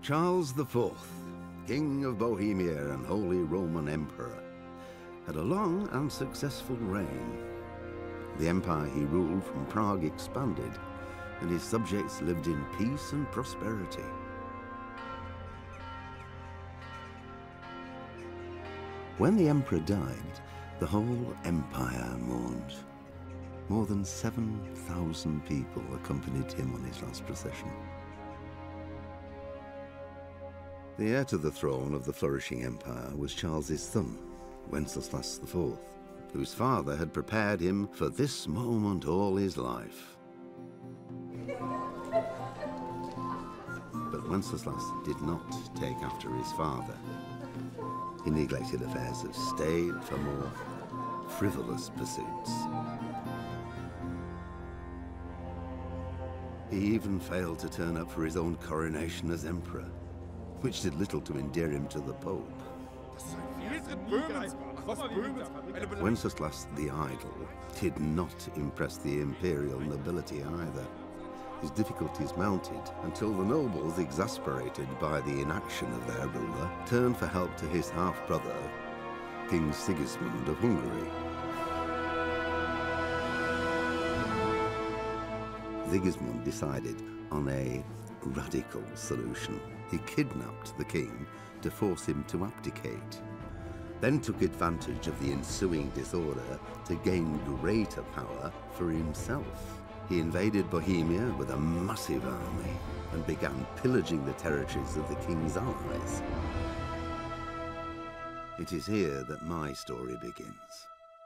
Charles IV, King of Bohemia and Holy Roman Emperor, had a long and successful reign. The empire he ruled from Prague expanded, and his subjects lived in peace and prosperity. When the emperor died, the whole empire mourned. More than 7,000 people accompanied him on his last procession. The heir to the throne of the flourishing empire was Charles's son, Wenceslas IV, whose father had prepared him for this moment all his life. But Wenceslas did not take after his father. He neglected affairs of state for more frivolous pursuits. He even failed to turn up for his own coronation as emperor, which did little to endear him to the Pope. Wenceslas the Idle did not impress the imperial nobility either. His difficulties mounted until the nobles, exasperated by the inaction of their ruler, turned for help to his half-brother, King Sigismund of Hungary. Sigismund decided on a radical solution. He kidnapped the king to force him to abdicate, then took advantage of the ensuing disorder to gain greater power for himself. He invaded Bohemia with a massive army and began pillaging the territories of the king's allies. It is here that my story begins.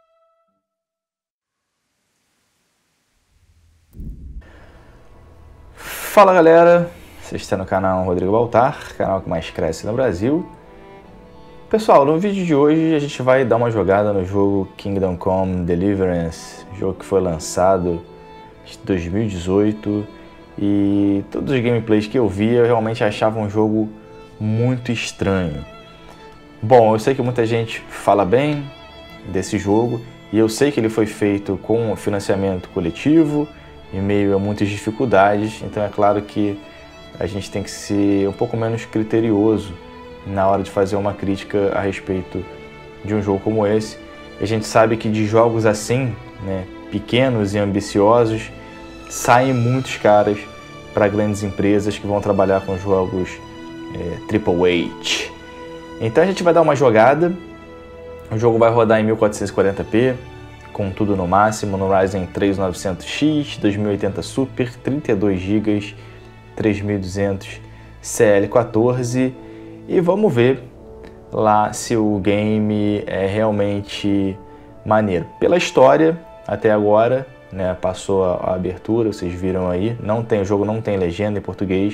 Fala galera, você está no canal Rodrigo Baltar, canal que mais cresce no Brasil. Pessoal, no vídeo de hoje a gente vai dar uma jogada no jogo Kingdom Come Deliverance, jogo que foi lançado em 2018 e todos os gameplays que eu vi eu realmente achava um jogo muito estranho. Bom, eu sei que muita gente fala bem desse jogo e eu sei que ele foi feito com financiamento coletivo, em meio a muitas dificuldades, então é claro que a gente tem que ser um pouco menos criterioso na hora de fazer uma crítica a respeito de um jogo como esse. A gente sabe que de jogos assim, né, pequenos e ambiciosos, saem muitos caras para grandes empresas que vão trabalhar com jogos AAA. Então a gente vai dar uma jogada, o jogo vai rodar em 1440p, com tudo no máximo, no Ryzen 3 900X, 2080 Super, 32 GB, 3200 CL14 e vamos ver lá se o game é realmente maneiro. Pela história, até agora, né, passou a abertura, vocês viram aí, o jogo não tem legenda em português,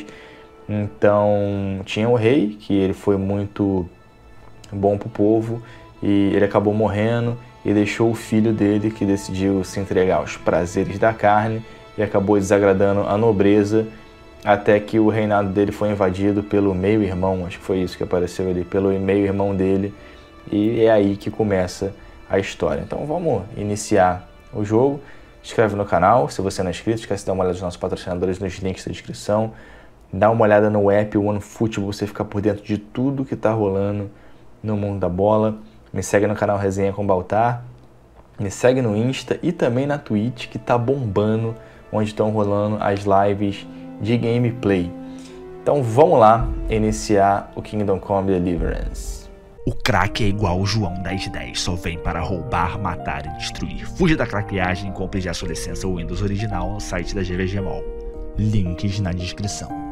então tinha o rei, que ele foi muito bom pro povo e ele acabou morrendo e deixou o filho dele, que decidiu se entregar aos prazeres da carne e acabou desagradando a nobreza, até que o reinado dele foi invadido pelo meio-irmão, acho que foi isso que apareceu ali, pelo meio-irmão dele, e é aí que começa a história. Então vamos iniciar o jogo. Se inscreve no canal, se você não é inscrito, esquece de dar uma olhada nos nossos patrocinadores nos links da descrição, dá uma olhada no app OneFootball, você ficar por dentro de tudo que está rolando no mundo da bola. Me segue no canal Resenha com Baltar, me segue no Insta e também na Twitch, que tá bombando, onde estão rolando as lives de gameplay. Então vamos lá iniciar o Kingdom Come Deliverance. O crack é igual o João 1010, só vem para roubar, matar e destruir. Fuja da craqueagem e compre já sua licença Windows original no site da GVG Mall. Links na descrição.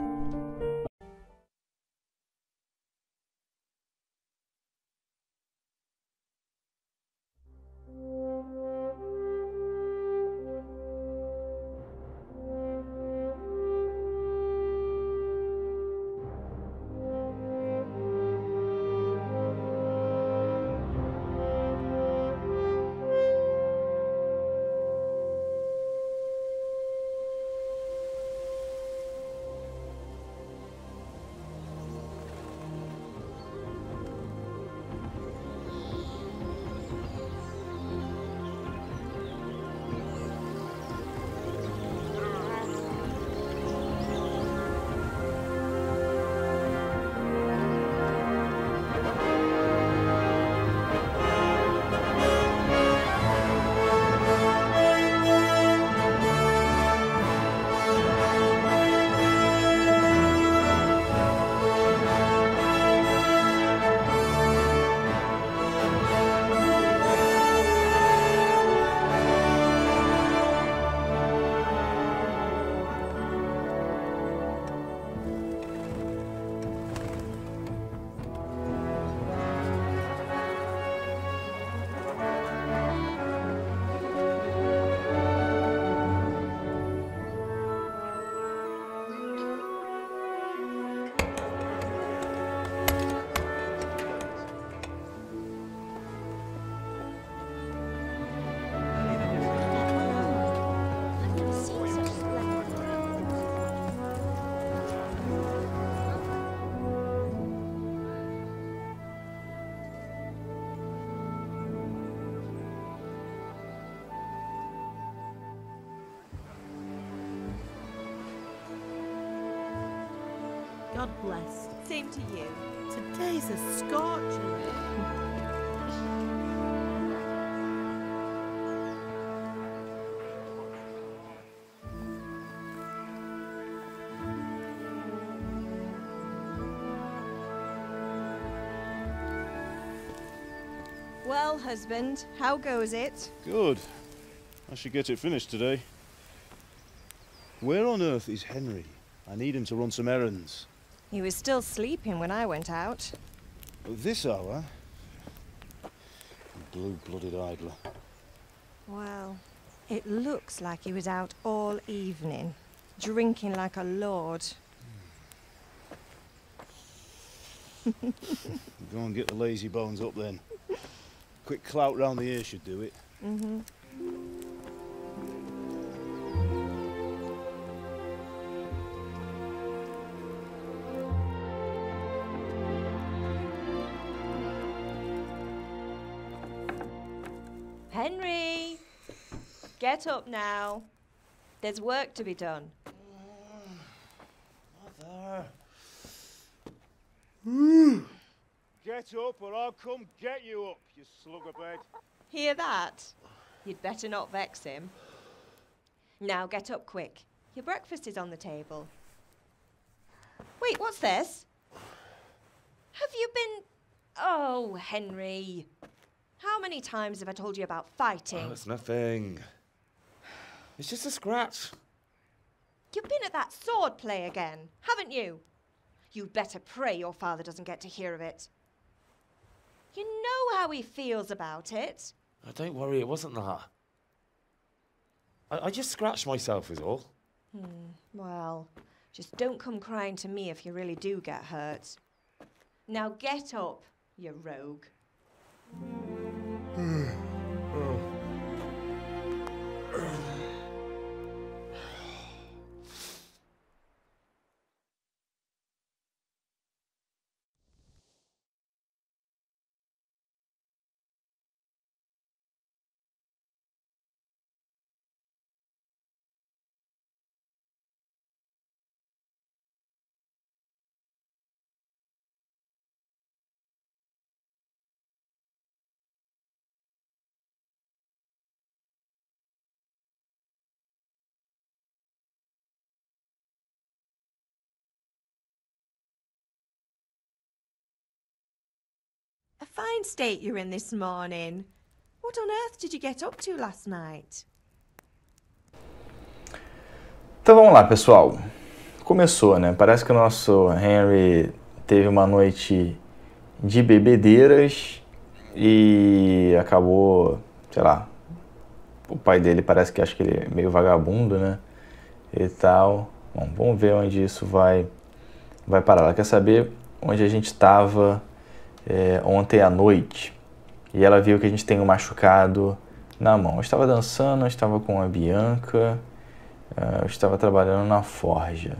God bless. Same to you. Today's a scorcher. Well, husband, how goes it? Good. I should get it finished today. Where on earth is Henry? I need him to run some errands. He was still sleeping when I went out. At this hour? Blue-blooded idler. Well, it looks like he was out all evening, drinking like a lord. Go and get the lazy bones up then. Quick clout round the ear should do it. Mm-hmm. Henry! Get up now. There's work to be done. Mother. Get up or I'll come get you up, you slug of bed. Hear that? You'd better not vex him. Now get up quick. Your breakfast is on the table. Wait, what's this? Have you been... Oh, Henry. How many times have I told you about fighting? Oh, it's nothing. It's just a scratch. You've been at that sword play again, haven't you? You'd better pray your father doesn't get to hear of it. You know how he feels about it. Oh, don't worry, it wasn't that. I just scratched myself is all. Well, just don't come crying to me if you really do get hurt. Now get up, you rogue. A fine state you're in this morning. What on earth did you get up to last night? Então vamos lá, pessoal. Começou, né? Parece que o nosso Henry teve uma noite de bebedeiras e acabou, sei lá, o pai dele parece que acha que ele é meio vagabundo, né? E tal. Bom, vamos ver onde isso vai parar. Ela quer saber onde a gente estava ontem à noite. E ela viu que a gente tem um machucado na mão. Eu estava dançando, eu estava com a Bianca, eu estava trabalhando na forja.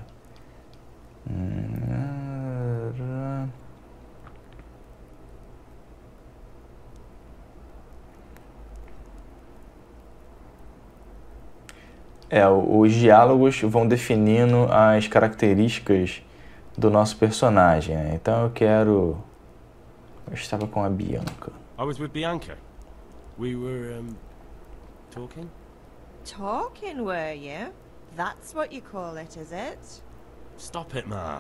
Os diálogos vão definindo as características do nosso personagem, né? Então eu estava com a Bianca. I was with Bianca. We were, talking? Talking, were you? That's what you call it, is it? Stop it, Ma.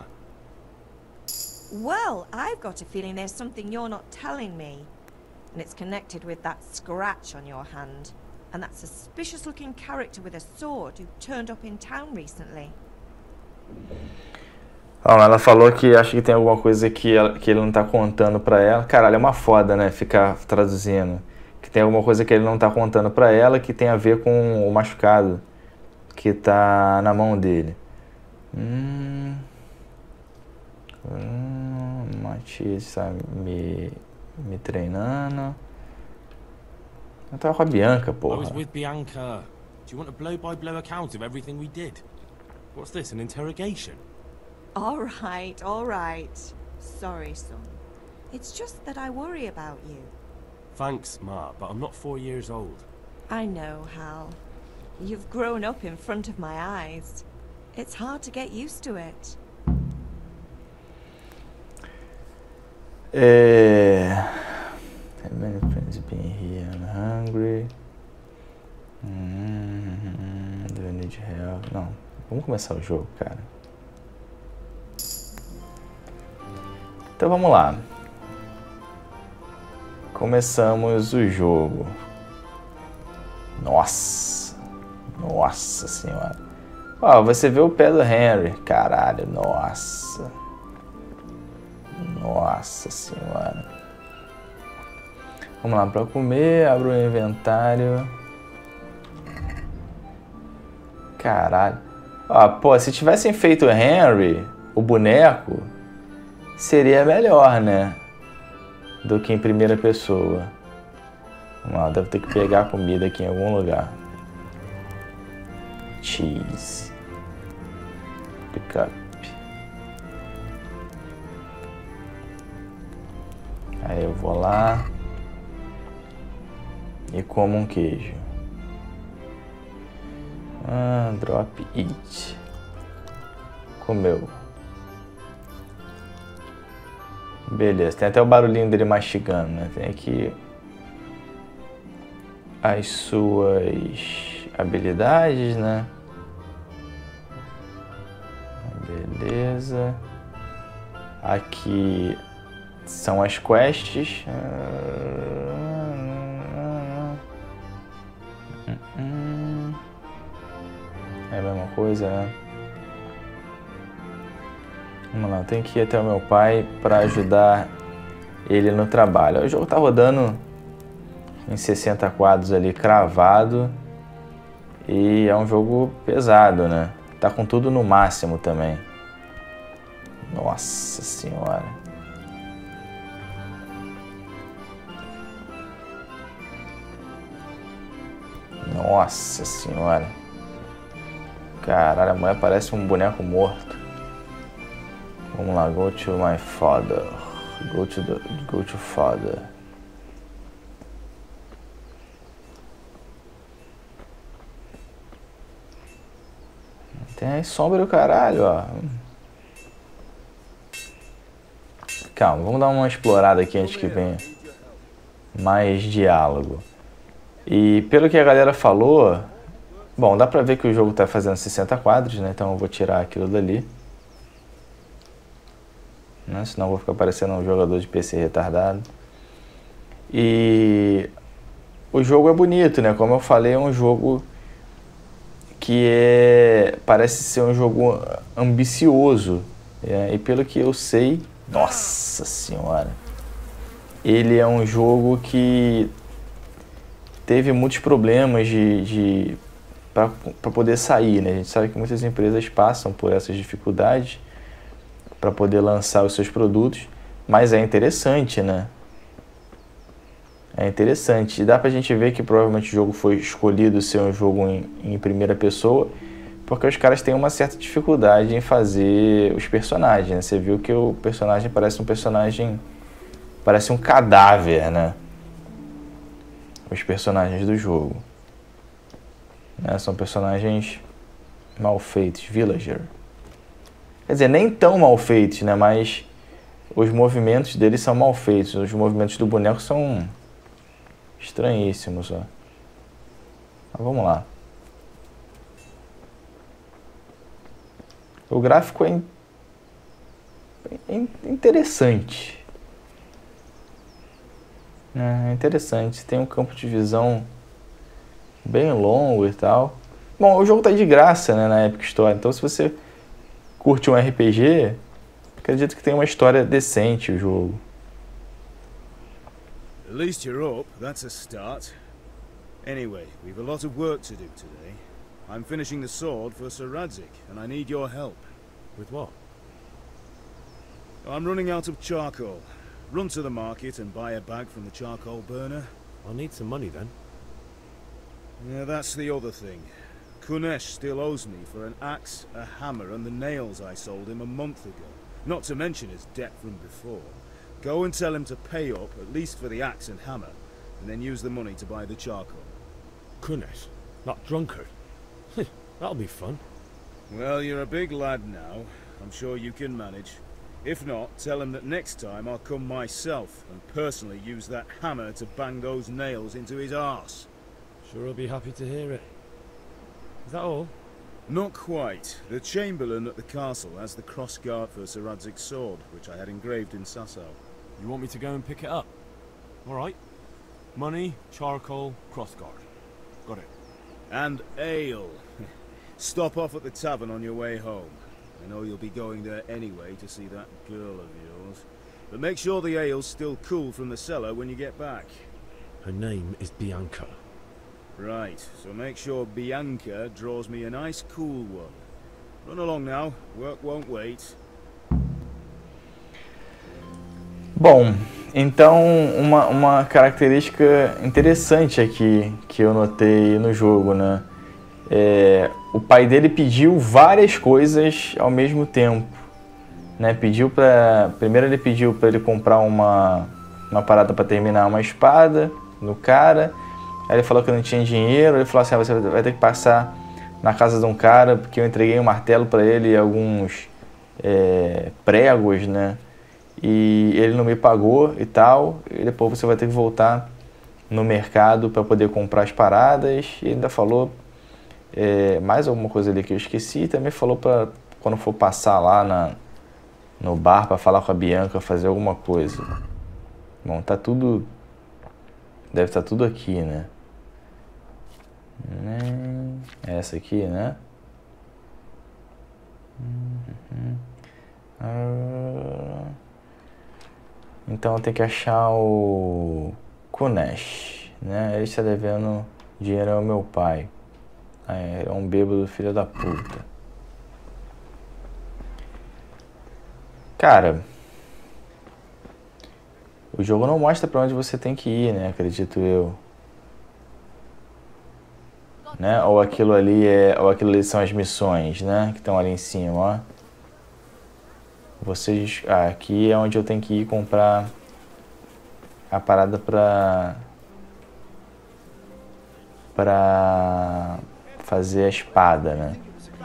Well, I've got a feeling there's something you're not telling me. And it's connected with that scratch on your hand. And that suspicious-looking character with a sword who turned up in town recently. Ela falou que acha que tem alguma coisa que ele não tá contando pra ela. Caralho, é uma foda, né? Ficar traduzindo. Que tem alguma coisa que ele não tá contando pra ela que tem a ver com o machucado que tá na mão dele. Matias tá me treinando. Eu tava com a Bianca, porra. I was with Bianca. Do you want a blow-by-blow account of everything we did? What's this, an interrogation? All right. Sorry, son. It's just that I worry about you. Thanks, Ma, but I'm not 4 years old. I know, Hal. You've grown up in front of my eyes. It's hard to get used to it. Many friends being here. I'm hungry. Do I need help? Não. Vamos começar o jogo, cara. Então vamos lá. Começamos o jogo. Nossa. Nossa senhora. Ó, você vê o pé do Henry. Caralho, nossa. Nossa senhora. Vamos lá, pra comer, abro o inventário. Caralho. Ó, pô, se tivessem feito o Henry, o boneco, seria melhor, né? Do que em primeira pessoa. Vamos lá, devo ter que pegar a comida aqui em algum lugar. Cheese. Pick up. Aí eu vou lá e como um queijo. Drop it. Comeu. Beleza, tem até o barulhinho dele mastigando, né? Tem aqui as suas habilidades, né? Beleza. Aqui são as quests. É a mesma coisa, né? Vamos lá, eu tenho que ir até o meu pai para ajudar ele no trabalho. O jogo tá rodando em 60 quadros ali, cravado. E é um jogo pesado, né? Tá com tudo no máximo também. Nossa senhora. Nossa senhora. Caralho, a mulher parece um boneco morto. Vamos lá, go to my father. Go to father. Tem aí sombra do caralho, ó. Calma, vamos dar uma explorada aqui antes que venha mais diálogo. E pelo que a galera falou, bom, dá pra ver que o jogo tá fazendo 60 quadros, né? Então eu vou tirar aquilo dali. Né? Senão eu vou ficar parecendo um jogador de PC retardado. E o jogo é bonito, né? Como eu falei, é um jogo que parece ser um jogo ambicioso. E pelo que eu sei, nossa senhora, ele é um jogo que teve muitos problemas para poder sair, né? A gente sabe que muitas empresas passam por essas dificuldades para poder lançar os seus produtos, mas é interessante, né? É interessante. E dá pra gente ver que provavelmente o jogo foi escolhido ser um jogo em primeira pessoa, porque os caras têm uma certa dificuldade em fazer os personagens, né? Você viu que o personagem parece um cadáver, né? Os personagens do jogo, né? São personagens mal feitos, villager. Quer dizer, nem tão mal feitos, né? Mas os movimentos deles são mal feitos. Os movimentos do boneco são estranhíssimos, ó. Mas vamos lá. O gráfico é interessante. É interessante. Tem um campo de visão bem longo e tal. Bom, o jogo tá de graça, né, na Epic Store. Então, se você curte um RPG, acredito que tem uma história decente o jogo. At least you're up, that's a start. Anyway, we've a lot of work to do today. I'm finishing the sword for Sir Radzig, and I need your help. With what? I'm running out of charcoal. Run to the market and buy a bag from the charcoal burner. I'll need some money then. Yeah, that's the other thing. Kunesh still owes me for an axe, a hammer, and the nails I sold him a month ago. Not to mention his debt from before. Go and tell him to pay up, at least for the axe and hammer, and then use the money to buy the charcoal. Kunesh, that drunkard. That'll be fun. Well, you're a big lad now. I'm sure you can manage. If not, tell him that next time I'll come myself and personally use that hammer to bang those nails into his arse. Sure, I'll be happy to hear it. Is that all? Not quite. The Chamberlain at the castle has the crossguard for Sir Radzig's sword, which I had engraved in Sasau. You want me to go and pick it up? Alright. Money, charcoal, crossguard. Got it. And ale. Stop off at the tavern on your way home. I know you'll be going there anyway to see that girl of yours. But make sure the ale's still cool from the cellar when you get back. Her name is Bianca. Right, so make sure Bianca draws me a nice cool one. Run along now, work won't wait. Bom, então uma característica interessante aqui que eu notei no jogo, né? O pai dele pediu várias coisas ao mesmo tempo, né? Primeiro ele pediu para ele comprar uma parada para terminar uma espada no cara. Aí ele falou que não tinha dinheiro. Ele falou assim: você vai ter que passar na casa de um cara porque eu entreguei um martelo para ele e alguns pregos, né? E ele não me pagou e tal. E depois você vai ter que voltar no mercado para poder comprar as paradas. E ainda falou mais alguma coisa ali que eu esqueci. E também falou para quando for passar lá no bar para falar com a Bianca, fazer alguma coisa. Bom, tá tudo... Deve estar tudo aqui, né? Essa aqui, né? Então eu tenho que achar o Kunesh, né? Ele está devendo dinheiro ao meu pai. É um bêbado filho da puta. Cara, o jogo não mostra pra onde você tem que ir, né? Acredito eu. Né? Ou aquilo ali são as missões, né? Que estão ali em cima, ó. Aqui é onde eu tenho que ir comprar a parada pra fazer a espada, né?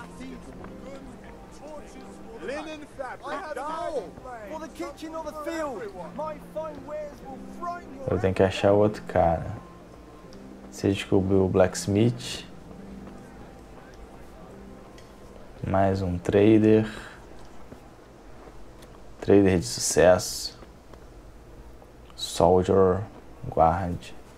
Eu tenho que achar o outro cara. Você descobriu o Blacksmith. Mais um trader. Trader de sucesso. Soldier. Guard.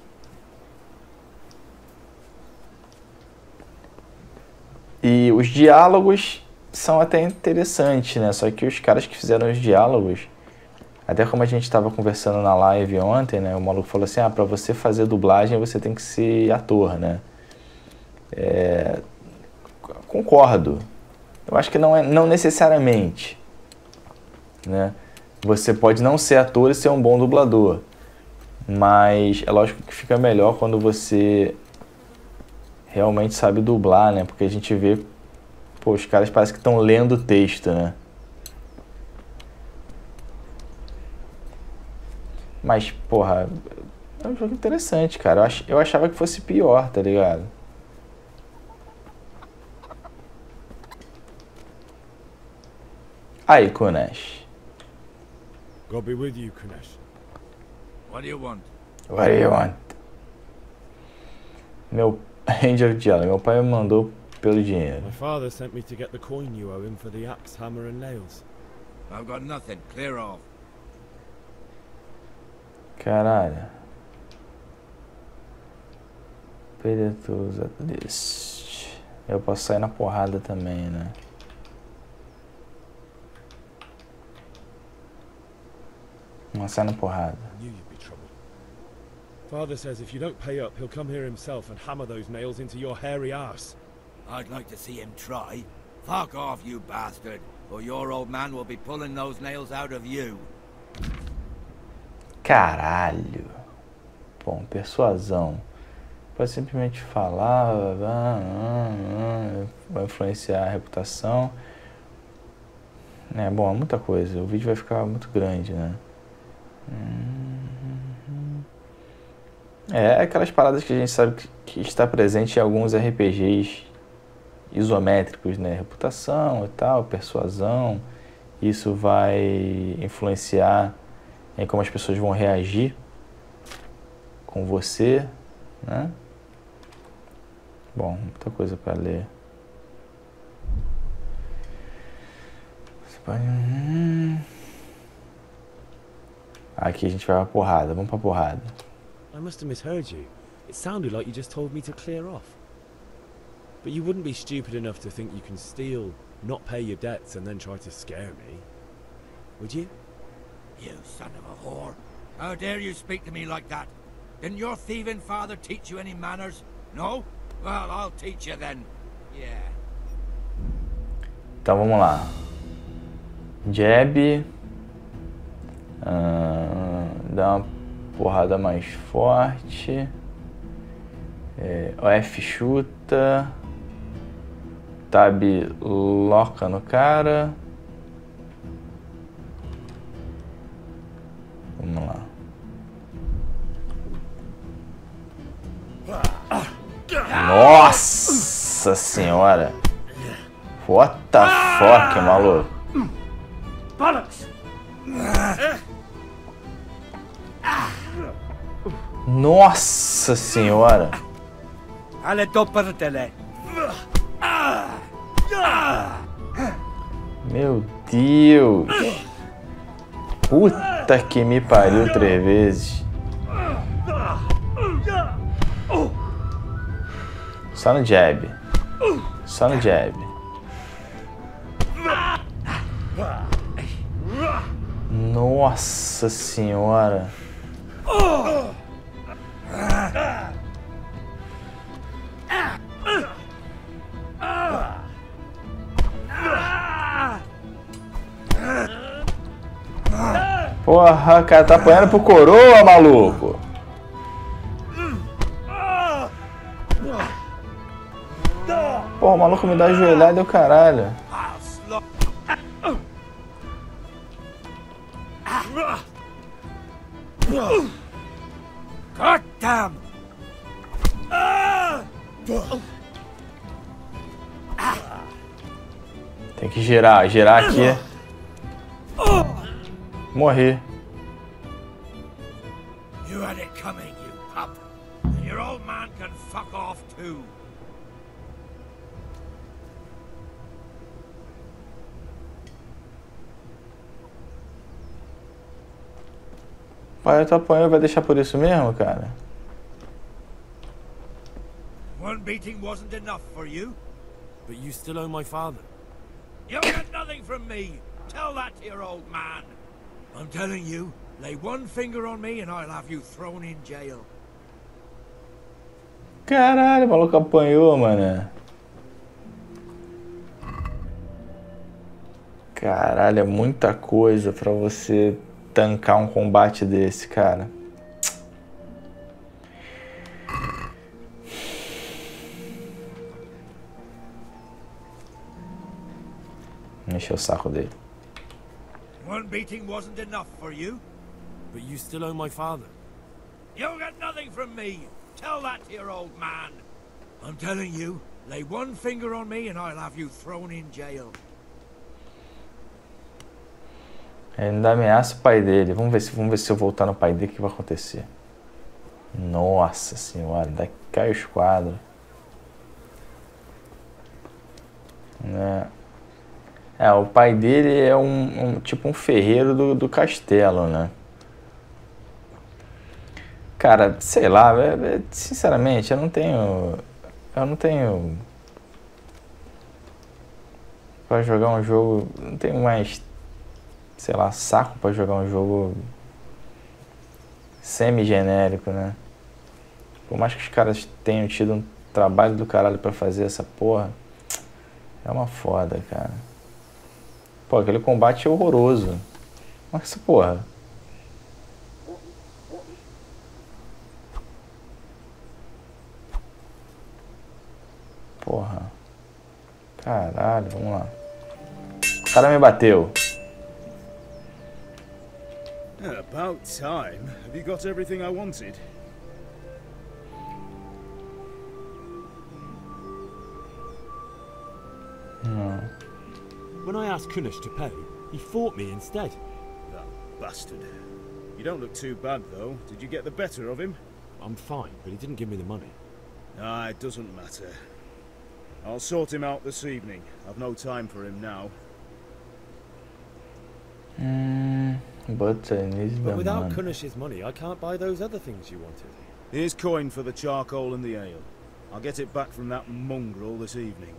E os diálogos são até interessantes, né? Só que os caras que fizeram os diálogos, até como a gente estava conversando na live ontem, né? O maluco falou assim, pra você fazer dublagem você tem que ser ator, né? Concordo. Eu acho que não necessariamente, né? Você pode não ser ator e ser um bom dublador, mas é lógico que fica melhor quando você realmente sabe dublar, né? Porque a gente vê, pô, os caras parecem que estão lendo o texto, né? Mas, porra, é um jogo interessante, cara. Eu achava que fosse pior, tá ligado? Aí, Kunesh. God be with you, Kunesh. What do you want? What do you want? Meu Angel Diálogo, meu pai me mandou pelo dinheiro. My father sent me to get the coin you owe him for the axe, hammer and nails. I've got nothing. Clear off. Caralho. Predators at list. Eu posso sair na porrada também, né? Vamos sair na porrada. I knew you'd be trouble. Father says if you don't pay up, he'll come here himself and hammer those nails into your hairy arse. I'd like to see him try. Fuck off, you bastard, or your old man will be pulling those nails out of you. Caralho. Bom, persuasão. Pode simplesmente falar, vai influenciar a reputação. Bom, é muita coisa. O vídeo vai ficar muito grande, né? Aquelas paradas que a gente sabe que está presente em alguns RPGs isométricos, né? Reputação e tal, persuasão, isso vai influenciar em como as pessoas vão reagir com você, né? Bom, muita coisa para ler. Você pode... Aqui a gente vai pra porrada, vamos pra porrada. I must have misheard you. It sounded like you just told me to clear off. But you wouldn't be stupid enough to think you can steal, not pay your debts, and then try to scare me, would you? You son of a whore. How dare you speak to me like that? Didn't your thieving father teach you any manners? No? Well, I'll teach you then. Yeah. Então vamos lá. Jab. Dá uma porrada mais forte. O F chuta. Tab loca no cara. Vamos lá. Nossa senhora! What the fuck, maluco? Nossa senhora! Meu Deus! Puta que me pariu 3 vezes. Só no jab. Só no jab. Nossa senhora. Porra, o cara tá apanhando pro coroa, maluco. Porra, o maluco me dá ajoelhada e o caralho. God damn! Tem que girar aqui. Morri. You had it coming, you pup. And your old man can fuck off too. Pai, tu apanhou, vai deixar por isso mesmo, cara? One beating wasn't enough for you. But you still owe my father. You get nothing from me. Tell that to your old man. I'm telling you, lay one finger on me and I'll have you thrown in jail. Caralho, o maluco apanhou, mano. Caralho, é muita coisa pra você tancar um combate desse, cara. Encheu o saco dele. One beating wasn't enough for you. But you still owe my father. You get nothing from me. Tell that to your old man. I'm telling you, lay one finger on me and I'll have you thrown in jail. Ele ainda ameaça o pai dele. Vamos ver se eu voltar no pai dele, o que vai acontecer. Nossa senhora, daqui cai o esquadro. O pai dele é tipo um ferreiro do castelo, né? Cara, sei lá, sinceramente, eu não tenho pra jogar um jogo, não tenho mais, sei lá, saco pra jogar um jogo semi-genérico, né? Por mais que os caras tenham tido um trabalho do caralho pra fazer essa porra, é uma foda, cara. Pô, aquele combate é horroroso. Mas essa porra. Porra. Caralho, vamos lá. O cara me bateu. About time. Have you got everything I wanted? When I asked Kunesh to pay, He fought me instead. That bastard. You don't look too bad, though. Did you get the better of him? I'm fine, but he didn't give me the money. Ah, it doesn't matter. I'll sort him out this evening. I've no time for him now. But I need the But without money. Kunish's money, I can't buy those other things you wanted. Here's coin for the charcoal and the ale. I'll get it back from that mongrel this evening.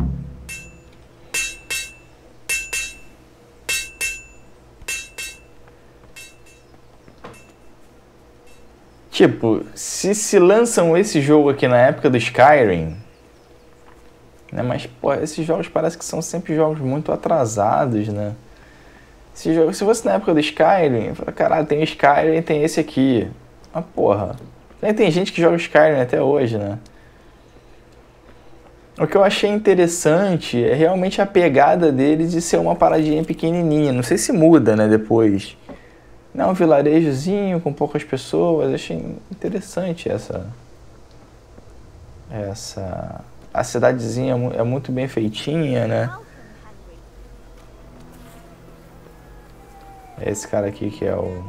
Tipo, se lançam esse jogo aqui na época do Skyrim, né? Mas, pô, esses jogos parece que são sempre jogos muito atrasados, né? Se fosse na época do Skyrim, eu falo, caralho, tem o Skyrim e tem esse aqui. Mas, porra, tem gente que joga Skyrim até hoje, né? O que eu achei interessante é realmente a pegada dele de ser uma paradinha pequenininha. Não sei se muda, né, depois. Não, um vilarejozinho com poucas pessoas. Eu achei interessante a cidadezinha é muito bem feitinha, né? Esse cara aqui que é o...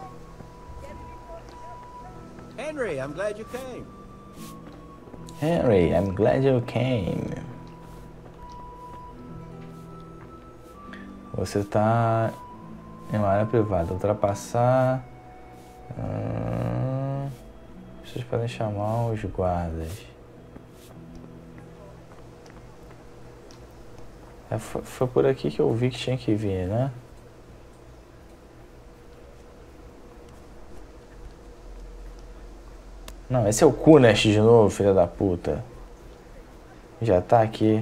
Henry, I'm glad you came. Henry, I'm glad you came. Você tá em uma área privada. Ultrapassar... Vocês podem chamar os guardas. Foi por aqui que eu vi que tinha que vir, né? Não, esse é o Kunesh de novo, filha da puta. Já tá aqui.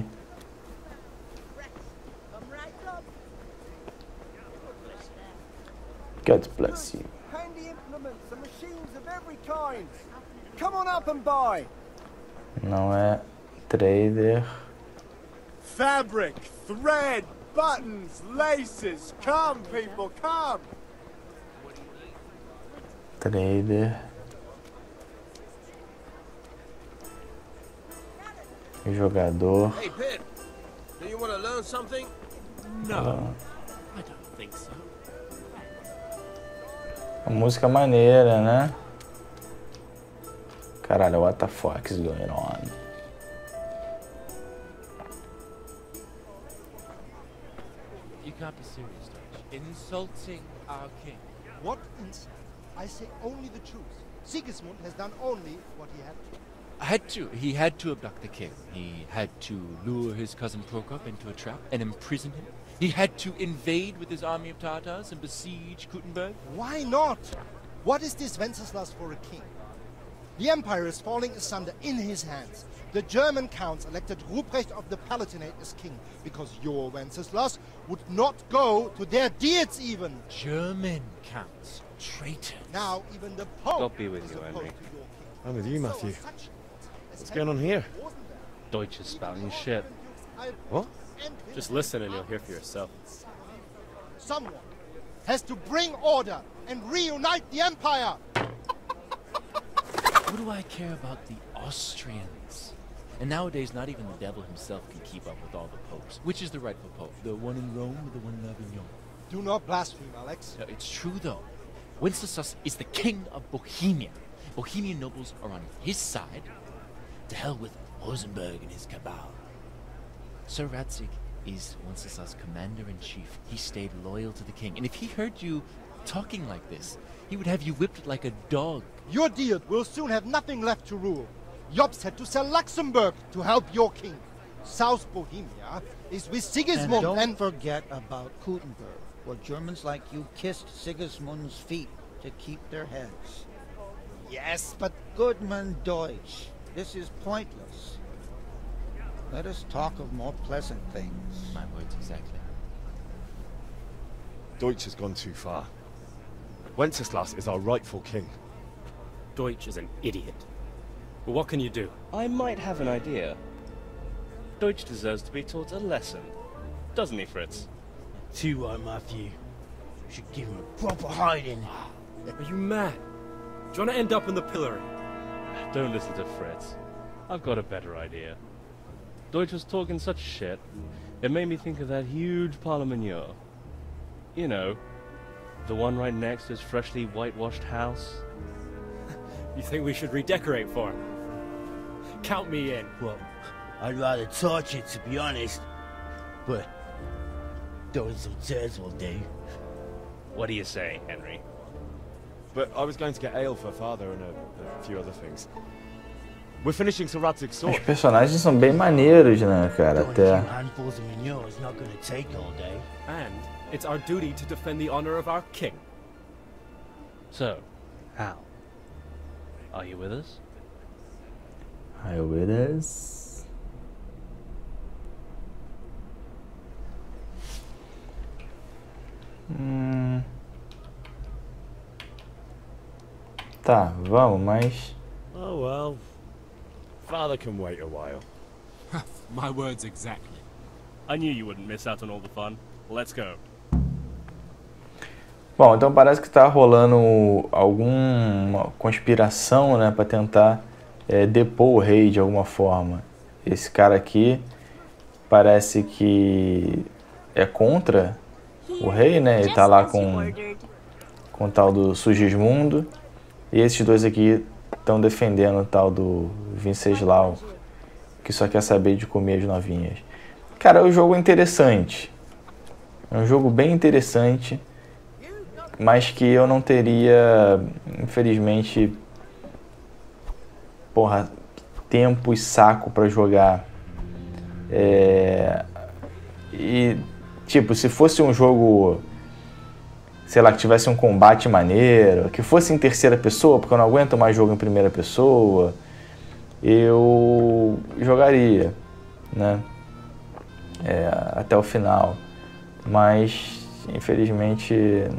God bless you. Handy implements and machines of every kind. Come on up and buy. Não é trader. Fabric, thread, buttons, laces. Come, people, come. Trader. Jogador. Hey, Pip. Do you want to learn something? No. I don't think so. Uma música maneira, né? Caralho, what the fuck is going on? You can't be serious, Dutch. Insulting our king. What insult? I say only the truth. Sigismund has done only what he had to. He had to abduct the king. He had to lure his cousin Prokop into a trap and imprison him. He had to invade with his army of Tatars and besiege Kuttenberg. Why not? What is this Wenceslas for a king? The empire is falling asunder in his hands. The German counts elected Ruprecht of the Palatinate as king because your Wenceslas would not go to their deeds even. German counts. Traitors. Now even the Pope God be with is you, opposed Henry. to your king. I'm with you, Matthew. So such What's going on here? Deutsch is spouting shit. What? Just listen and you'll hear for yourself. Someone has to bring order and reunite the empire. What do I care about the Austrians? And nowadays, not even the devil himself can keep up with all the popes. Which is the rightful pope? The one in Rome or the one in Avignon? Do not blaspheme, Alex. It's true, though. Wenceslas is the king of Bohemia. Bohemian nobles are on his side. To hell with Rosenberg and his cabal. Sir Radzig is Wenceslas' commander-in-chief. He stayed loyal to the king. And if he heard you talking like this, he would have you whipped like a dog. Your deal will soon have nothing left to rule. Jobst had to sell Luxembourg to help your king. South Bohemia is with Sigismund and don't forget about Kuttenberg, where Germans like you kissed Sigismund's feet to keep their heads. Yes, but Goodman Deutsch, this is pointless. Let us talk of more pleasant things. My words exactly. Deutsch has gone too far. Wenceslas is our rightful king. Deutsch is an idiot. But what can you do? I might have an idea. Deutsch deserves to be taught a lesson. Doesn't he, Fritz? Too right, Matthew. You should give him a proper hiding. Are you mad? Do you want to end up in the pillory? Don't listen to Fritz. I've got a better idea. Deutsch was talking such shit, it made me think of that huge parliament. You know, the one right next to his freshly whitewashed house. You think we should redecorate for him? Count me in. Well, I'd rather torch it, to be honest. But throwing some tears will do. What do you say, Henry? But I was going to get ale for father and a few other things. We're finishing Sir Radzig's sword. Os personagens são bem maneiros, né, cara? Até. Handfuls of manure is not going to take all day. And it's our duty to defend the honor of our king. So, Hal, are you with us? Are you with us? Tá, vamos, mas... Oh well. Father can wait a while. My words exactly. I knew you wouldn't miss out on all the fun. Let's go. Bom, então parece que tá rolando alguma conspiração, né, para tentar depor o rei de alguma forma. Esse cara aqui parece que é contra o rei, né? Ele tá lá com o tal do Sigismundo. E esses dois aqui estão defendendo o tal do Venceslau, que só quer saber de comer as novinhas. Cara, o jogo é interessante. É um jogo bem interessante, mas que eu não teria, infelizmente, tempo e saco pra jogar. E, tipo, se fosse um jogo, sei lá, que tivesse um combate maneiro, que fosse em terceira pessoa, porque eu não aguento mais jogo em primeira pessoa, eu jogaria, né? Até o final. Mas, infelizmente,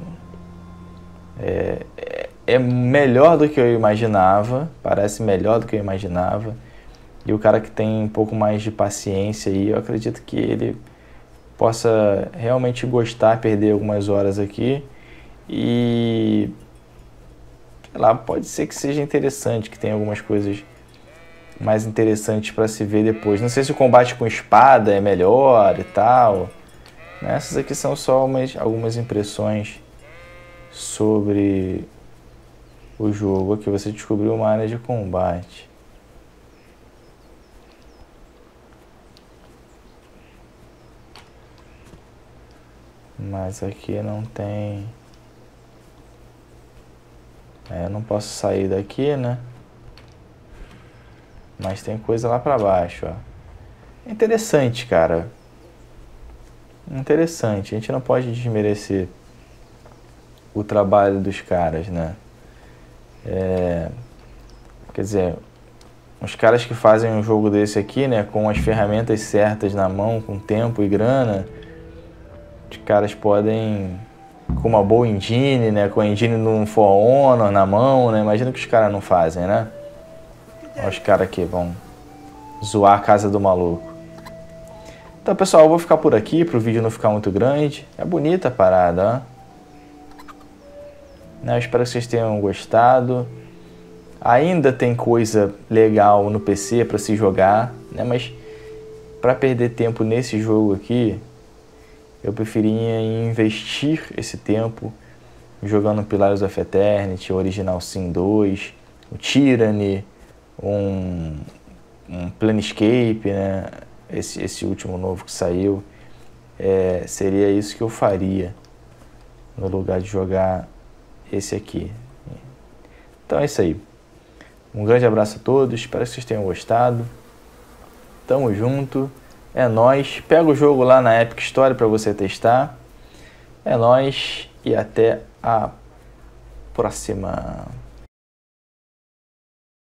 é melhor do que eu imaginava, parece melhor do que eu imaginava. E o cara que tem um pouco mais de paciência aí, eu acredito que ele possa realmente gostar, perder algumas horas aqui. E, sei lá, pode ser que seja interessante, que tenha algumas coisas mais interessantes para se ver depois. Não sei se o combate com espada é melhor e tal. Essas aqui são só algumas impressões sobre o jogo. Aqui você descobriu uma área de combate. Mas aqui não tem... eu não posso sair daqui, né? Mas tem coisa lá pra baixo, ó. É interessante, cara. Interessante. A gente não pode desmerecer o trabalho dos caras, né? Quer dizer, os caras que fazem um jogo desse aqui, né? Com as ferramentas certas na mão, com tempo e grana, os caras podem, com uma boa engine, né? Com a engine no For Honor na mão, né? Imagina que os caras não fazem, né? Olha os caras aqui, vão zoar a casa do maluco. Então, pessoal, eu vou ficar por aqui para o vídeo não ficar muito grande. É bonita a parada, ó. Eu espero que vocês tenham gostado. Ainda tem coisa legal no PC para se jogar, né? Mas para perder tempo nesse jogo aqui, eu preferia investir esse tempo jogando Pillars of Eternity, Original Sin 2, o Tyranny, um Planescape, né? Esse último novo que saiu. Seria isso que eu faria no lugar de jogar esse aqui. Então é isso aí. Um grande abraço a todos, espero que vocês tenham gostado. Tamo junto, é nóis. Pega o jogo lá na Epic Store para você testar. É nóis e até a próxima.